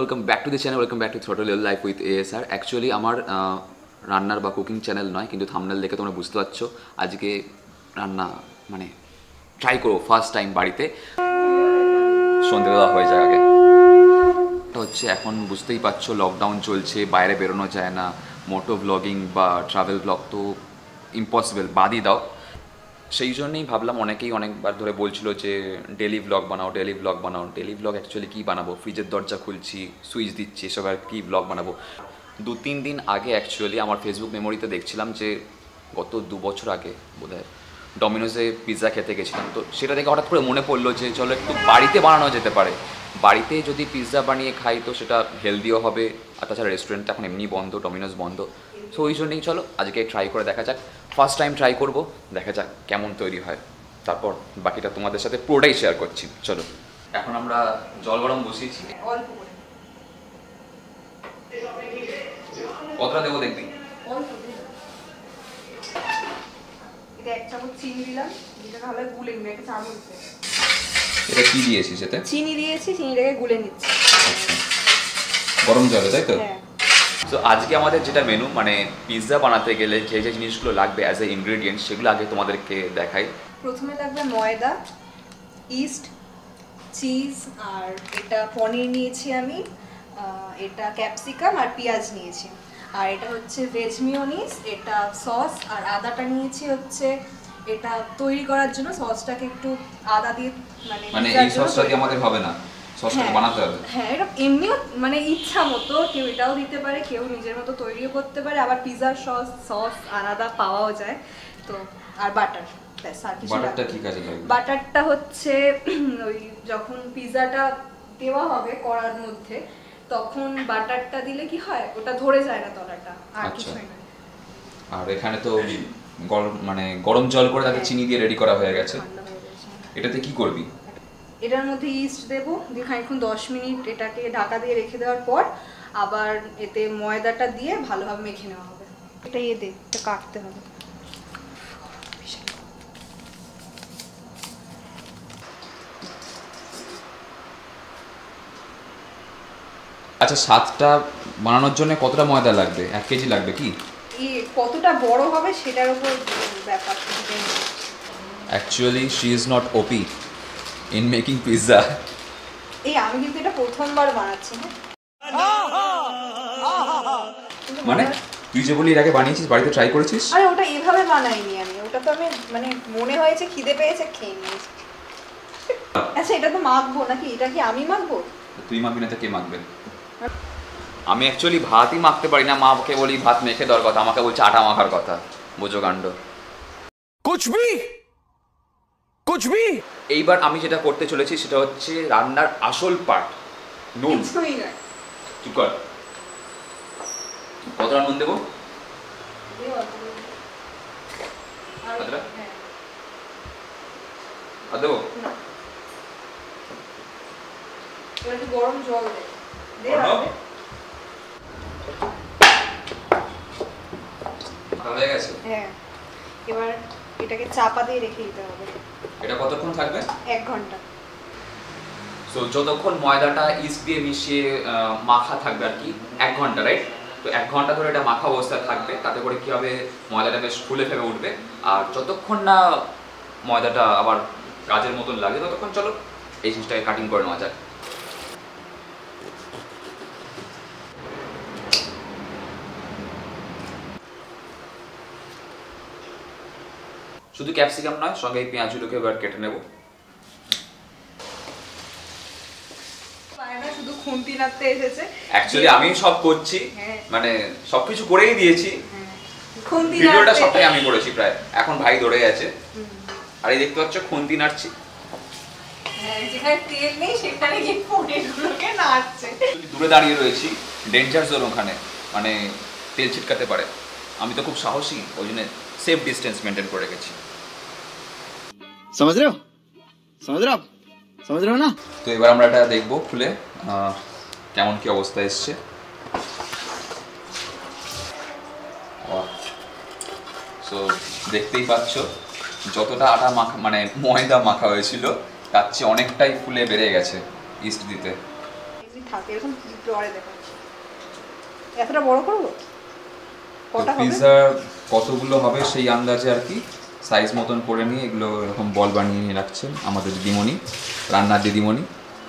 Welcome back to the channel, welcome back to throttle your life with ASR. Actually আমার রান্নার বা cooking channel নয়, কিন্তু thumbnail দেখে তোমরা বুঝতে পারছো আজকে রান্না মানে ট্রাই করবো ফার্স্ট টাইম বাড়িতে। সন্ধ্যেবেলা হয়ে যায় আগে হচ্ছে, এখন বুঝতেই পারছো লকডাউন চলছে, বাইরে বেরোনো যায় না, মোটো ব্লগিং বা ট্রাভেল ব্লগ তো ইম্পসিবল, বাদই দাও। সেই জন্যই ভাবলাম, অনেকেই অনেকবার ধরে বলছিল যে ডেলি ব্লগ বানাও, ডেলি ব্লগ বানাও। ডেলি ব্লগ অ্যাকচুয়ালি কী বানাবো, ফ্রিজের দরজা খুলছি, সুইচ দিচ্ছি, এসব আর কী ব্লগ বানাবো। 2-3 দিন আগে অ্যাকচুয়ালি আমার ফেসবুক মেমোরিতে দেখছিলাম যে গত 2 বছর আগে বোধহয় ডমিনোজে পিৎজা খেতে গেছিলাম। তো সেটা দেখে হঠাৎ করে মনে পড়লো যে চলো একটু বাড়িতে বানানো যেতে পারে। বাড়িতে যদি পিৎজা বানিয়ে খাই তো সেটা হেলদিও হবে, আর তাছাড়া রেস্টুরেন্ট এখন এমনি বন্ধ, ডমিনোজ বন্ধ। সো ওই জন্যই চলো আজকে ট্রাই করে দেখা যাক। ফার্স্ট টাইম ট্রাই করবো, দেখা যাক কেমন তৈরি হয়, তারপর বাকিটা তোমাদের সাথে পুরোটাই শেয়ার করছি। চলো, এখন আমরা জল গরম বসিয়েছি। কতটা দেবো দেখবি? এটা কি দিয়েছিস এতে? চিনি দিয়েছি, চিনিটাকে গুলে নিচ্ছি গরম জলে, তাই তো? তো আজকে আমাদের যেটা মেনু, মানে পিৎজা বানাতে গেলে যে যে জিনিসগুলো লাগবে অ্যাজ এ ইনগ্রেডিয়েন্টস, সেগুলো আগে তোমাদেরকে দেখাই। প্রথমে লাগবে ময়দা, ইস্ট, চিজ, আর এটা পনির নিয়েছি আমি, এটা ক্যাপসিকাম আর পেঁয়াজ নিয়েছি, আর এটা হচ্ছে ভেজ মিওনিজ, এটা সস, আর আদাটা নিয়েছি হচ্ছে এটা তৈরি করার জন্য। সসটাকে একটু আদা দিয়ে মানে এই সসটা দিয়ে আমাদের হবে না, সসটা বানাতে হবে। হ্যাঁ, এটা এমনিও মানে ইচ্ছা মতো কেউ এটাও দিতে পারে, কেউ নিজের মতো তৈরিও করতে পারে, আবার পিৎজার সস আলাদা পাওয়াও যায়। তো আর বাটার, বাটারটা কি কাজে লাগবে? বাটারটা হচ্ছে ওই যখন পিৎজাটা দেওয়া হবে কড়ার মধ্যে, তখন বাটারটা দিলে কি হয়, ওটা ধরে যায় না তলাটা, আর কিছুই না। আর এখানে তো গরম মানে গরম জল করে তাতে চিনি দিয়ে রেডি করা হয়ে গেছে। এটাতে কি করবি? এটার মধ্যে ইস্ট দেবো, দিয়ে খানিকক্ষণ 10 মিনিট এটাকে ঢাকা দিয়ে রেখে দেওয়ার পর আবার এতে ময়দাটা দিয়ে ভালোভাবে মেখে নেওয়া হবে। এটা এটা কাটতে হবে। আচ্ছা, 7টা বানানোর জন্য কতটা ময়দা লাগবে? 1 কেজি লাগবে কি? কতটা বড় হবে সেটার উপর ব্যাপার। Actually she is not OP in making pizza. আমি কিন্তু এটা প্রথমবার বানাচ্ছি। মানে তুই যে বলি এর আগে বানিয়েছিস, বাড়িতে ট্রাই করেছিস? আরে ওটা এভাবে বানাইনি আমি, ওটা তো আমি মানে মনে হয়েছে, খিদে পেয়েছে, খেয়ে নিয়েছি। আচ্ছা, এটা তো মাখবো নাকি? এটা কি আমি মাখবো? তুই মাখবি না তো কে মাখবে? আমি অ্যাকচুয়ালি ভাতই মাখতে পারি না, মাকে বলি ভাত মেখে দেওয়ার কথা, আমাকে বলছে আটা মাখার কথা। বোঝো কাণ্ড। কুছবি। এইবার আমি যেটা করতে চলেছি সেটা হচ্ছে রান্নার আসল পার্ট, নুন। চুপ কর। কতটা নুন দেবো? আর দেবো? গরম জল দে। হয়ে গেছে। হ্যাঁ, এবার এটাকে চাপা দিয়ে রেখে দিতে হবে। এটা কতক্ষণ থাকবে? 1 ঘন্টা। সো যতক্ষণ ময়দাটা ইস্ট দিয়ে মিশিয়ে মাখা থাকবে আর কি, 1 ঘন্টা, রাইট? তো 1 ঘন্টা ধরে এটা মাখা অবস্থায় থাকবে, তাতে করে কি হবে, ময়দাটা বেশ ফুলে ফেপে উঠবে। আর যতক্ষণ না ময়দাটা আবার কাজের মতন লাগে ততক্ষণ চলো এই জিনিসটাকে কাটিং করে নেওয়া যাক। শুধু ক্যাপসিকাম নয়, সঙ্গে এই পেঁয়াজগুলোকে এবার কেটে নেব। শুধু খুন্তি নাড়তে এসেছে। অ্যাকচুয়ালি আমি সব করছি, মানে সবকিছু করেই দিয়েছি। খুন্তি ভিডিওটা সবটাই আমি করেছি প্রায়। এখন ভাই ধরে আছে, আর এই দেখতে পাচ্ছ খুন্তি নাড়ছি। যেখানে তেল নেই সেখানে গিয়ে পনিরগুলোকে নাড়ছে। দূরে দাঁড়িয়ে রয়েছি, ডেঞ্জার জোন ওখানে, মানে তেল ছিটকাতে পারে। আমি তো খুব সাহসী, ওই জন্য সেফ ডিস্টেন্স মেনটেন করে রেখেছি। समझ रहे हो ना? তো এবার আমরা এটা দেখবো খুলে কেমন কি অবস্থা এসছে। সো দেখতেই পাচ্ছ যতটা আটা মাখা মানে ময়দা মাখা হয়েছিল তার চেয়ে অনেকটাই ফুলে বেড়ে গেছে ইস্ট দিতে। থাকে এরকম পরে দেখো এতটা বড় করবো কটা হবে পিৎজা কতগুলো হবে সেই আন্দাজে আর কি সাইজ মতন করে নিয়ে এগুলো এরকম বল বানিয়ে নিয়ে রাখছেন আমাদের দিদিমণি, রান্নার দিদিমণি।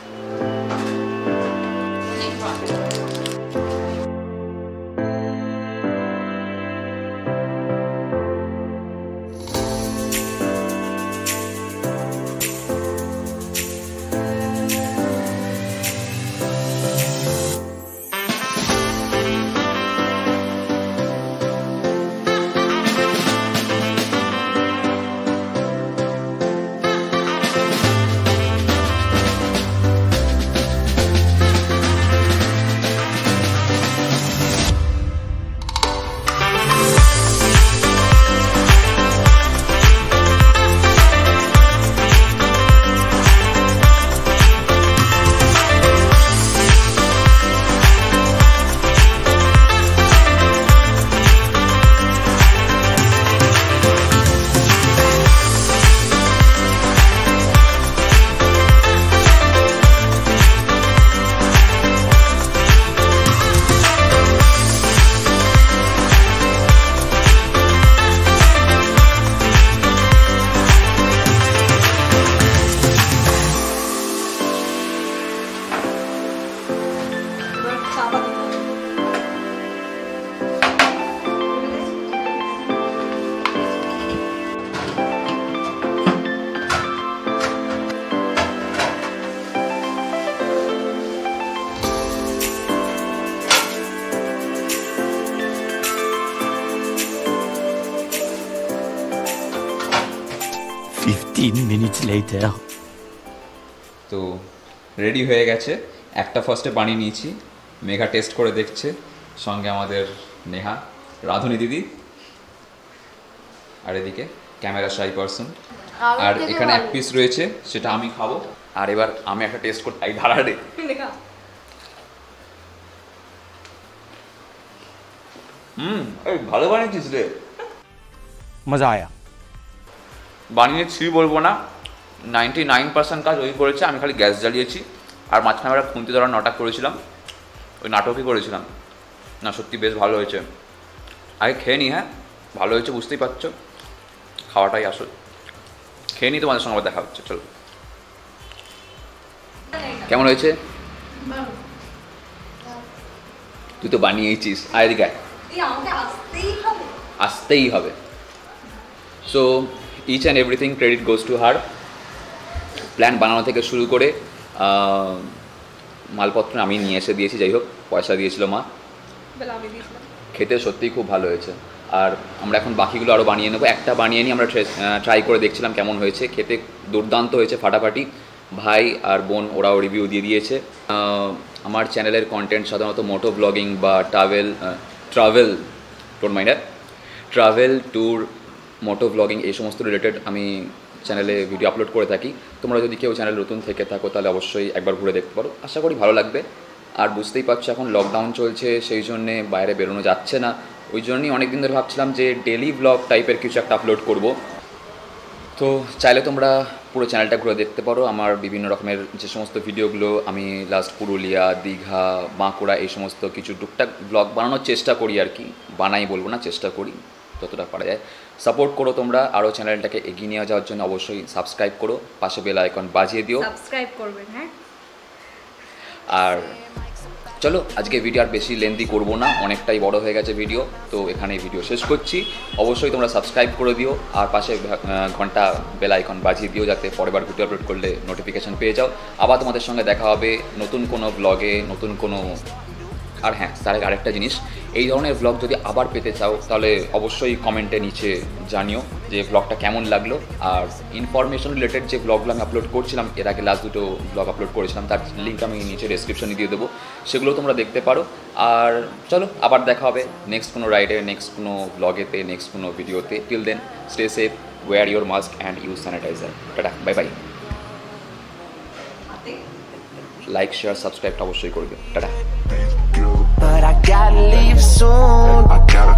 minutes later. তো রেডি হয়ে গেছে, একটা ফার্স্টে বানিয়ে নিয়েছি, মেঘা টেস্ট করে দেখছে, সঙ্গে আমাদের নেহা, রাধুনী দিদি, আর এদিকে ক্যামেরা শাই পার্সন, আর এখানে এক পিস রয়েছে সেটা আমি খাবো। আর এবার আমি একটা টেস্ট করতে এই ধারা রে এই ভালো বানিয়েছিস রে, মজা আয়া। বানিয়েছি বলবো না, 99% কাজ ওই করেছে, আমি খালি গ্যাস জ্বালিয়েছি আর মাঝখানে আমরা খুন্তি ধরার নাটক করেছিলাম, ওই নাটকই করেছিলাম। না সত্যি বেশ ভালো হয়েছে, আগে খেয়ে নি। হ্যাঁ ভালো হয়েছে, বুঝতেই পারছো, খাওয়াটাই আসল। খেয়ে নি, তোমাদের সঙ্গে আবার দেখা হচ্ছে, চলো। কেমন হয়েছে? তুই তো বানিয়েছিস, আর এদিকে আসতেই হবে। So each and everything credit goes to her. Plan বানানো থেকে শুরু করে মালপত্র আমি নিয়ে এসে দিয়েছি, যাই হোক পয়সা দিয়েছিল মা। খেতে সত্যিই খুব ভালো হয়েছে, আর আমরা এখন বাকিগুলো আরও বানিয়ে নেবো। একটা বানিয়ে নিয়ে আমরা ট্রাই করে দেখছিলাম কেমন হয়েছে, খেতে দুর্দান্ত হয়েছে, ফাটাফাটি। ভাই আর বোন ওরাও রিভিউ দিয়ে দিয়েছে। আমার চ্যানেলের কন্টেন্ট সাধারণত মোটো ব্লগিং বা ট্রাভেল ট্রাভেল ট্যুর, মোটো ব্লগিং এই সমস্ত রিলেটেড আমি চ্যানেলে ভিডিও আপলোড করে থাকি। তোমরা যদি কেউ চ্যানেল নতুন থেকে থাকো তাহলে অবশ্যই একবার ঘুরে দেখতে পারো, আশা করি ভালো লাগবে। আর বুঝতেই পারছো এখন লকডাউন চলছে, সেই জন্যে বাইরে বেরোনো যাচ্ছে না, ওই জন্যই অনেক দিন ধরে ভাবছিলাম যে ডেলি ব্লগ টাইপের কিছু একটা আপলোড করব। তো চাইলে তোমরা পুরো চ্যানেলটা ঘুরে দেখতে পারো। আমার বিভিন্ন রকমের যে সমস্ত ভিডিওগুলো আমি লাস্ট পুরুলিয়া, দীঘা, বাঁকুড়া এই সমস্ত কিছু টুকটাক ব্লগ বানানোর চেষ্টা করি আর কি, বানাই বলবো না, চেষ্টা করি যতটা পারা যায়। সাপোর্ট করো তোমরা, আরও চ্যানেলটাকে এগিয়ে নিয়ে যাওয়ার জন্য অবশ্যই সাবস্ক্রাইব করো, পাশে বেল আইকন বাজিয়ে দিও, সাবস্ক্রাইব করবেন। হ্যাঁ, আর চলো আজকে ভিডিও আর বেশি লেন্দি করবো না, অনেকটাই বড় হয়ে গেছে ভিডিও, তো এখানে ভিডিও শেষ করছি। অবশ্যই তোমরা সাবস্ক্রাইব করে দিও আর পাশে ঘন্টা বেল আইকন বাজিয়ে দিও, যাতে পরেরবার ভিডিও আপলোড করলে নোটিফিকেশান পেয়ে যাও। আবার তোমাদের সঙ্গে দেখা হবে নতুন কোনো ব্লগে, নতুন কোনো। আর হ্যাঁ, তার আরেকটা জিনিস, এই ধরনের ব্লগ যদি আবার পেতে চাও তাহলে অবশ্যই কমেন্টে নিচে জানিও যে ব্লগটা কেমন লাগলো। আর ইনফরমেশন রিলেটেড যে ব্লগগুলো আমি আপলোড করছিলাম এর আগে, লাস্ট দুটো ব্লগ আপলোড করেছিলাম, তার লিঙ্ক আমি নিচে ডেসক্রিপশনে দিয়ে দেবো, সেগুলো তোমরা দেখতে পারো। আর চলো আবার দেখা হবে নেক্সট কোনো রাইডে, নেক্সট কোনো ব্লগেতে, নেক্সট কোনো ভিডিওতে। Till then stay safe, wear your mask and use sanitizer. Tata, bye bye. Like, share, সাবস্ক্রাইবটা অবশ্যই করবে। Tata. But I gotta leave soon.